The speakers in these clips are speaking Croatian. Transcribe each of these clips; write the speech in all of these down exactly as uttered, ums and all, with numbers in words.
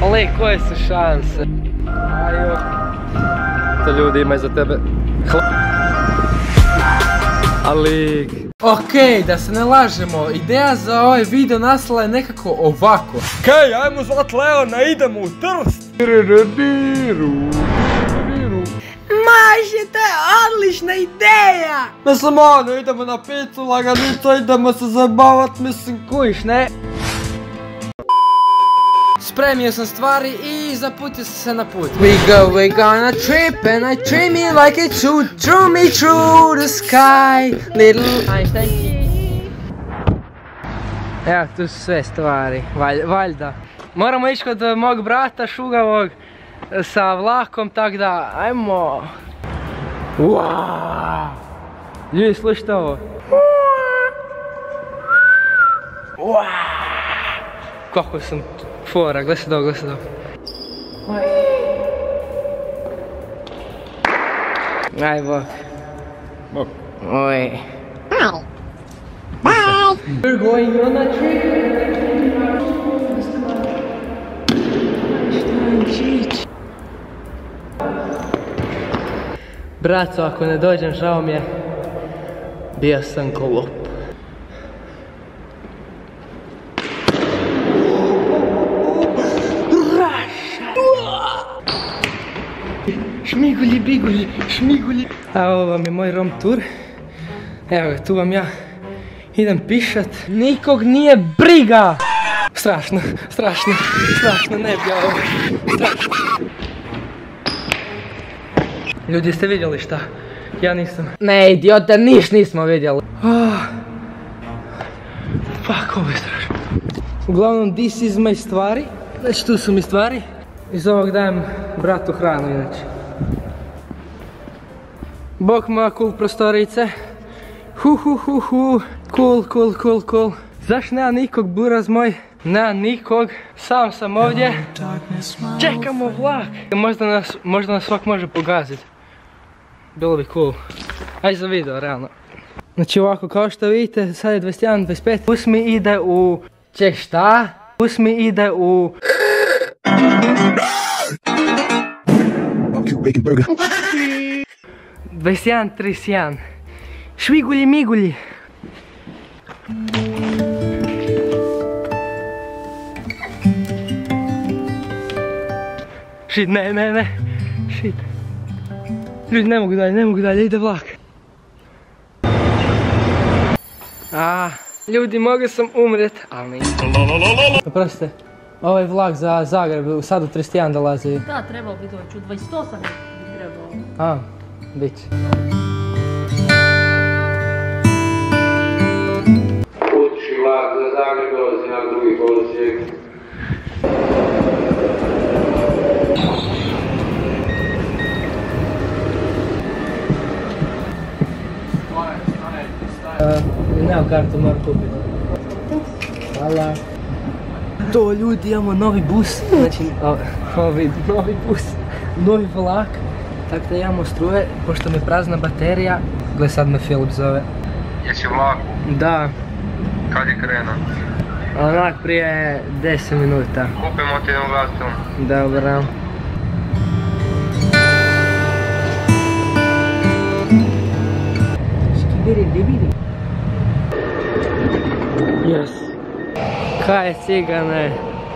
Ali koje su šanse? Ajo. To ljudi imaju za tebe. Ali... Okej, da se ne lažemo, ideja za ovaj video nastala je nekako ovako. Okej, ajmo zvat Leona, idemo u Trst. Maže, to je odlična ideja! Mislim ono, idemo na picu, laganico, idemo se zabavat, mislim kujiš, ne? Spremio sam stvari i zaputio sam se na put. We go, we gonna trip and I treat me like it should drew me through the sky, little Einstein. Evo, tu su sve stvari, Valj, valjda. Moramo ići kod mog brata šugavog sa vlakom, tak da, ajmo. Wow. Ljudi, slušajte ovo. Wow. Kako sam fora, gledaj se do, gledaj se do. Aj, bok. Bok. Oj. Bye. Bye. We're going on a trip. Braco, ako ne dođem, žao mi je. Bio sam glup. Šmigulji, bigulji, šmigulji. A ovo vam je moj rom tur. Evo ga, tu vam ja idem pišat. Nikog nije briga! Strašno, strašno, strašno, ne bi ovo. Strašno. Ljudi, ste vidjeli šta? Ja nisam. Ne, idiote, niš nismo vidjeli. Oh. Fuck, ovo je strašno. Uglavnom, this is my stvari. Znači, tu su mi stvari. Iz ovog dajem bratu hranu, inače. Bok moja cool prostorice. Hu hu hu hu. Cool, cool, cool, cool. Zašto nema nikog, buraz moj? Nema nikog. Sam sam ovdje. Čekamo vlak. Možda nas, možda nas svak može pogaziti. Bilo bi cool. Ajde za video, realno. Znači ovako, kao što vidite, sad je dvadeset jedan dvadeset pet. Bus mi ide u... Ček, šta? Bus mi ide u... dvadeset jedan trideset jedan. Švigulji migulji. Shit, ne, ne, ne. Shit. Ljudi, ne mogu dalje, ne mogu dalje, ide vlak. Ah, ljudi, mogao sam umret, ali nisam. Oprostite, ovaj vlak za Zagreb, sad u trideset jedan dolazi. Da, trebalo bi doći, u dvadeset osam bi trebalo. A, bit će. Putnički vlak za Zagreb dolazi na drugi kolosijek. Nemam kartu, moram kupiti. Hvala. To ljudi, imamo novi bus. Znači, ovi, novi bus, novi vlak. Tako da imamo struje, pošto mi je prazna baterija. Gle, sad me Filip zove. Jesi u vlaku? Da. Kad je krenuo? Onak prije deset minuta. Kupimo ti jednu glasnu. Dobro. Yes. Kaj cigane?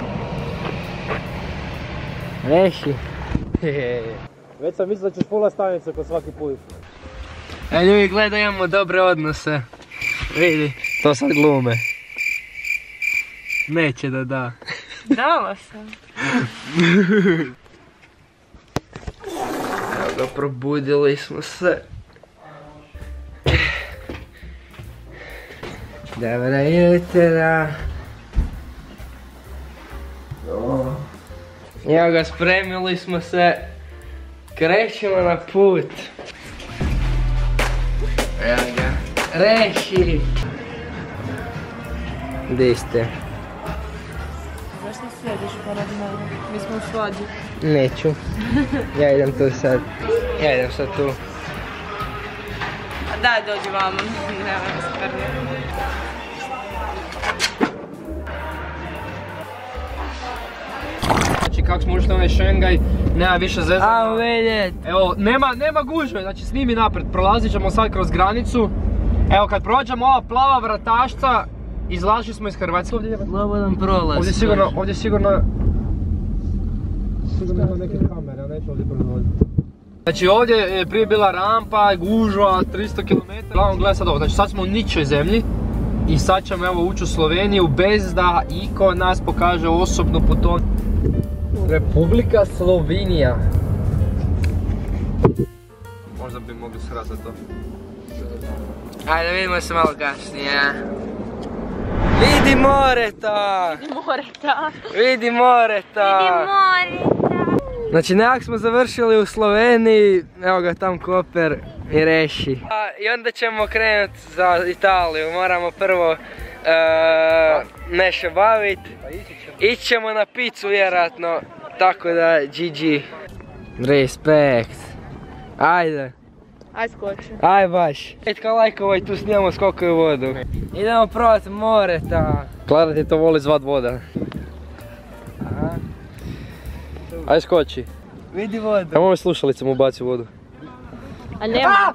Reši. Već sam mislio da ćeš pola stanice ko svaki put. E ljudi, gledaj, imamo dobre odnose. Vidi. To sad glume. Neće da da. Dala sam. Evo ga, probudili smo se. Dobro jutra. Evo ga, spremili smo se. Krećemo na put. Evo ga. Reši. Gdje ste? Zašto sjediš pored mene? Mi smo u svađi. Neću. Ja idem tu sad. Ja idem sad tu. Daj, dođi vama. Nema spremno. Znači kako smo ušli u onaj Šengaj, nema više zezanja. Ajmo vidjet. Evo, nema, nema gužve, znači snimi naprijed, prolazit ćemo sad kroz granicu. Evo, kad prođemo ova plava vratašca, izlašli smo iz Hrvatske. Slobodan prolaz. Ovdje sigurno, ovdje sigurno... Sigurno ima neke kamere, a neću ovdje prolaziti. Znači ovdje je prije bila rampa, gužva, tristo kilometara. Gledamo, gledaj sad ovo, znači sad smo u ničoj zemlji. I sad ćemo evo ući u Sloveniju bez da iko od nas pokaže osobno putovanje. Republika Slovenija. Možda bi mogli srazati to. Ajde, vidimo se malo kasnije. Vidi more ta! Vidi more ta! Vidi more ta! Vidi more ta! Znači nekak smo završili u Sloveniji, evo ga tam Koper i Reši. I onda ćemo krenuti za Italiju, moramo prvo nešto bavit. Ići ćemo na picu vjerojatno, tako da G G. Respekt. Ajde. Aj skoči. Aj baš. Etka lajkova i tu snijemo skokaju vodu. Idemo provat more ta. Klara ti to voli zvat voda. Aha. Aj skoči. Vidi vodu. Evo ove slušalice mu baci vodu. A nema.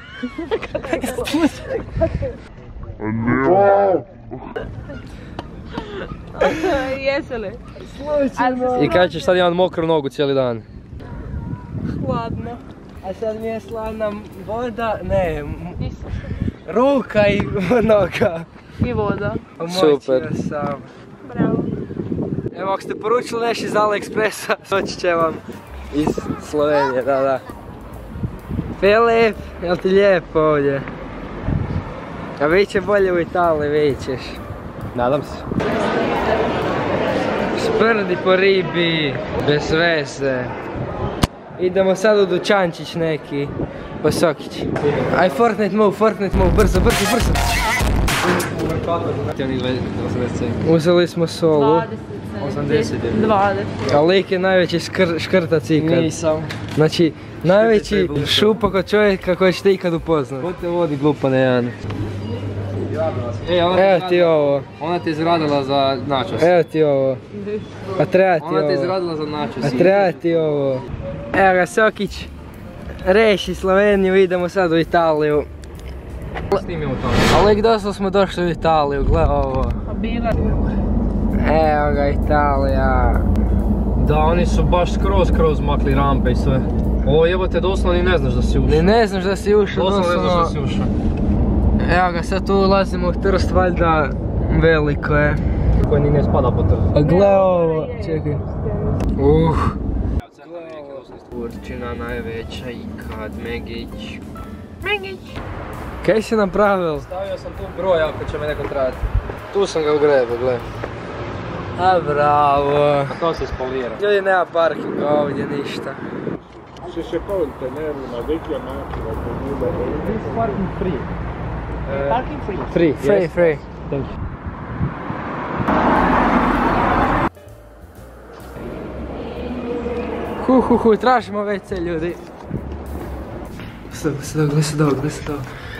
Jesu li? I kada ćeš sad imati mokru nogu cijeli dan? Hladno. A sad mi je slavna voda, ne, ruka i noga. I voda. Super. Sam. Bravo. Evo, ako ste poručili nešto iz AliExpressa, doći će vam iz Slovenije, da, da. Filip, jel ti lijepo ovdje? A bit će bolje u Italiji, vidit ćeš. Nadam se. Sprdi po ribi, bez veze. Idemo sad u dućančić neki, po sokić. Aj Fortnite move, Fortnite move, brzo, brzo, brzo. Uzeli smo solu. osamdeset je. dvadeset. A lik je najveći skr, škrtac ikad. Nisam. Znači, najveći šupak od čovjeka koji ćete ikad upoznat. Ko te vodi glupa na jedan? E, ona Evo ti ovo, Ona te izradila za načos. evo ti ovo. A treba ti Ona te ovo. izradila za načos. A treba ti ovo. Evo ga Sokić, reši Sloveniju, idemo sad u Italiju. Snimimo to. Ali lik doslovno smo došli u Italiju, gle ovo. A bila. Evo ga Italija. Da, oni su baš skroz, skroz makli rampe i sve. Ovo jebote, doslovno ni ne znaš da si ušao. Ni ne znaš da si ušao, Doslovno ne znaš da si doslovno. ušao. Evo ga, sad tu ulazimo u Trst, valjda veliko je. Koji ni ne spada po trstu. A gle ovo, čekaj. Uh. Turčina najveća ikad, Megić. Megić. Kaj si napravil? Stavio sam tu broj ako će me neko trati. Tu sam ga ugrebao, gle. A bravo. A to se ispolira. Ljudi, nema parkinga ovdje, ništa. Se secolte nella vecchia macchina comune. Parking free. Parking free. Free, Free, free. Thank you. Hu, hu, hu, tražimo ve ce ljudi. Gle se dao, gle se dao, gle se dao.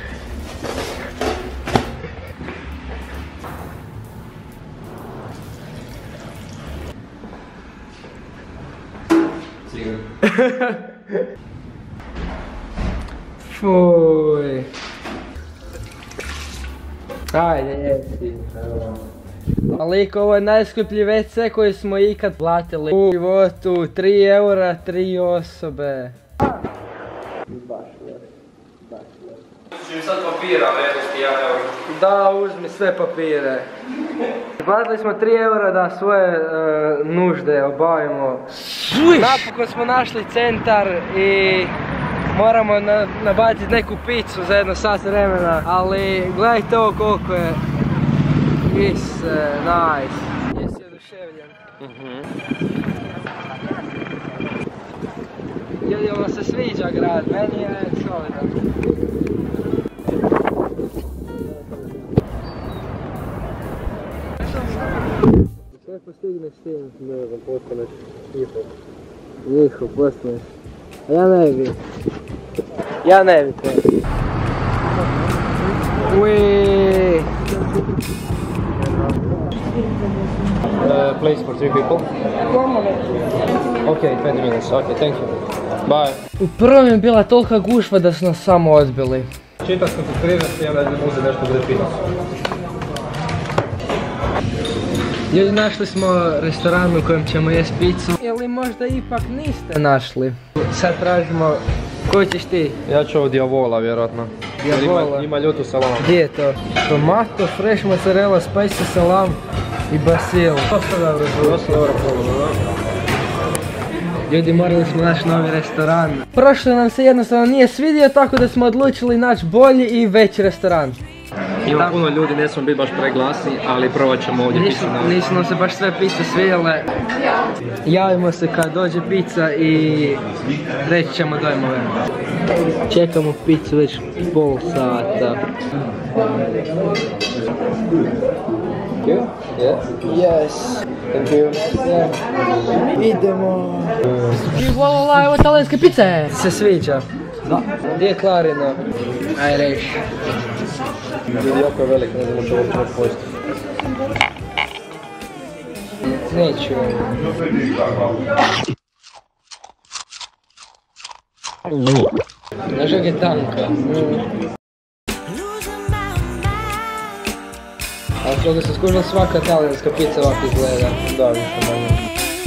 Fuj. Ajde, jesi. Ali ovo je najskuplji ve ce koji smo ikad platili u životu. tri eura, tri osobe. Uzmi sad papira, vrijednosti jedan euro. Da, uzmi sve papire. Platili smo tri eura da svoje uh, nužde obavimo. Napokon smo našli centar i moramo na, nabaciti neku picu za jedno sat vremena. Ali gledajte ovo koliko je. Is, uh, nice. Jesi oduševljen? Mhm. Ljudi, ovo se sviđa grad, meni je solidan. Sve postigneš s tim? Ne znam, postaneš njihov. Njihov, postaneš. A ja ne bi. Ja ne bi to. Uiii. Uh, place for three people. Ok, twenty minutes, ok, thank you. Bye. U prvom je bila tolika gužva da su nas samo odbili. Čita sam ti križnosti i onda ne može nešto bude pitan. Ljudi, našli smo restoran u kojem ćemo jest picu. Ili možda ipak niste našli. Sad tražimo, koji ćeš ti? Ja ću ovo Diavola vjerojatno. Diavola? Ima, ima ljutu salamu. Gdje je to? Tomato, fresh mozzarella, spicy salam i basil. Dosta dobro, dosta dobro polovno, da? Ljudi, morali smo naći novi restoran. Prošlo nam se jednostavno nije svidio, tako da smo odlučili naći bolji i veći restoran. Ima puno ljudi, ne smo biti baš preglasni, ali provat ćemo ovdje picu na... Nisu nam se baš sve pice svidjele. Javimo se kad dođe pizza i reći ćemo dojmove. Čekamo picu već pol sata. Yes. Thank you. Yeah. Idemo. I vola, evo talijanske pice. Se sviđa? Da. Gdje je Klarina? Aj reći. Ljudi, jako je velik, ne znam što uopće ne pojesti. Neću. Znaš kak je tanka. Ali što da se skužila svaka talijanska pizza ovako izgleda. Da, više manje.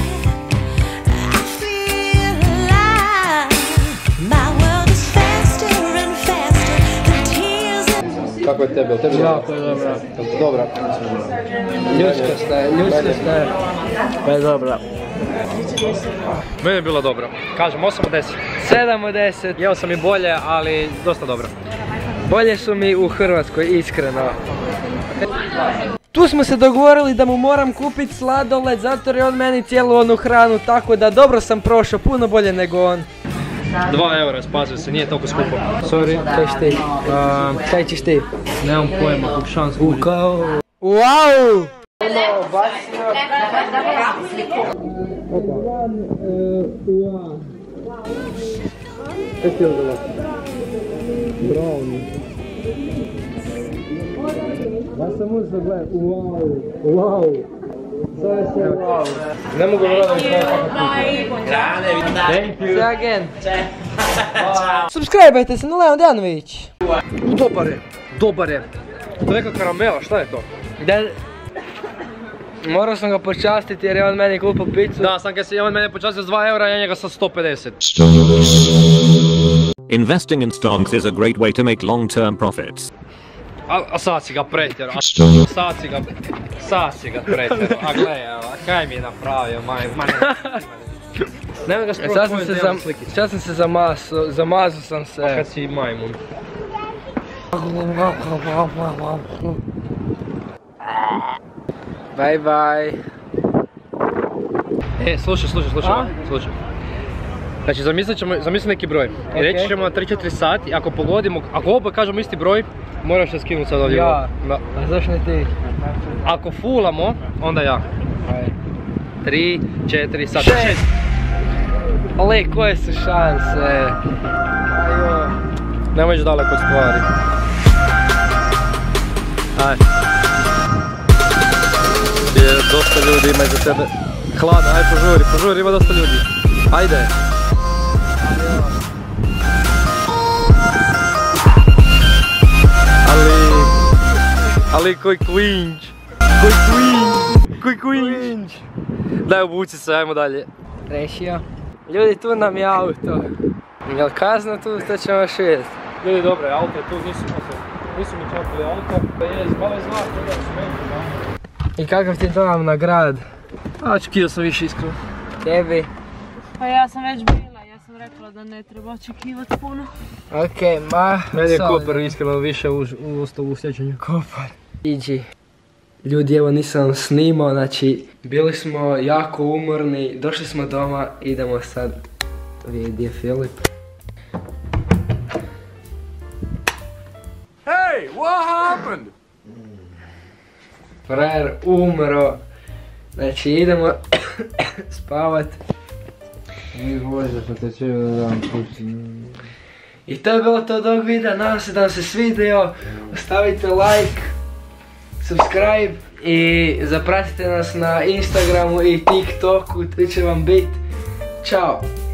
Kako je tebe? Tebi jako je dobra. Dobra. Ljudska staje, ljudska staje. Pa je dobra. Meni je bilo dobro. Kažem, osam od deset. sedam od deset. Jeo sam i bolje, ali dosta dobro. Bolje su mi u Hrvatskoj, iskreno. Tu smo se dogovorili da mu moram kupiti sladoled, zato je on meni cijelu onu hranu, tako da dobro sam prošao, puno bolje nego on. Dva eura, spazio se, nije toliko skupo. Sorry. Kaj ćeš ti? Uh, Kaj ćeš ti? nemam pojma, kog šans uđi. Wow! Kaj ti je odala? Brownie. Ja sam uzeo gledaj, wow, wow. Zove se wow. Ne mogu vjerovati da mi sve tako kuće. Thank you. See again. Subscribe-ajte se na Leon Dejanović. Dobar je, dobar je. To je neka karamela, šta je to? Da... Morao sam ga počastiti jer je on meni kupio picu. Da, sam kad se on mene počastio s dva eura, ja njega sa sto pedeset. Investing in stocks is a great way to make long-term profits. A, a sad si ga pretjero, a sad si ga, sad si ga pretjero, a gle, evo, kaj mi je napravio, maj, maj, nemoj ga spravo Sad sam se, zam, sad sam se zamazo, zamazao sam se. A kad si majmun. Bye bye. E, slušaj, slušaj, slušaj, A? slušaj. Znači, zamislit ćemo, zamisli neki broj. I reći Ok. ćemo na tri četiri sati, ako pogodimo, ako oba kažemo isti broj, moraš se skinuti sad ovdje. Ja. Da. A zašto ne ti? Ako fulamo, onda ja. Ajde. tri, četiri, sad. Šest. Ale, koje su šanse? Ajo. Nemoj ići daleko od stvari. Ajde. Je, dosta ljudi ima iza tebe. Hladno, ajde požuri, požuri, ima dosta ljudi. Ajde. Ali... Ali koji cringe. Koji cringe. Koji cringe. Daj obuci se, ajmo dalje. Rešio. Ljudi, tu nam je auto. Jel kazna tu, to ćemo još vidjeti. Ljudi, dobro je, auto je tu, nisu, nisu mi čakali auto. Da je, malo je znak, da su meni. I kakav ti dojam na grad? A, očekivao sam više iskreno. Tebi? Pa ja sam već bila, ja sam rekla da ne treba očekivati puno. Okej, ma... Meni je solidno. Koper iskreno više u, u, ostao u sjećanju. Kopar. Iđi. Ljudi, evo nisam snimao, znači bili smo jako umorni, došli smo doma, idemo sad vidjeti gdje je Filip. Hey, what happened? Frajer umro, znači idemo spavat. Mi voze, pa te će da dam pustim. I to je bilo to od ovog videa, nadam se da vam se svidio, ostavite like, subscribe i zapratite nas na Instagramu i TikToku, tu će vam biti Ćao!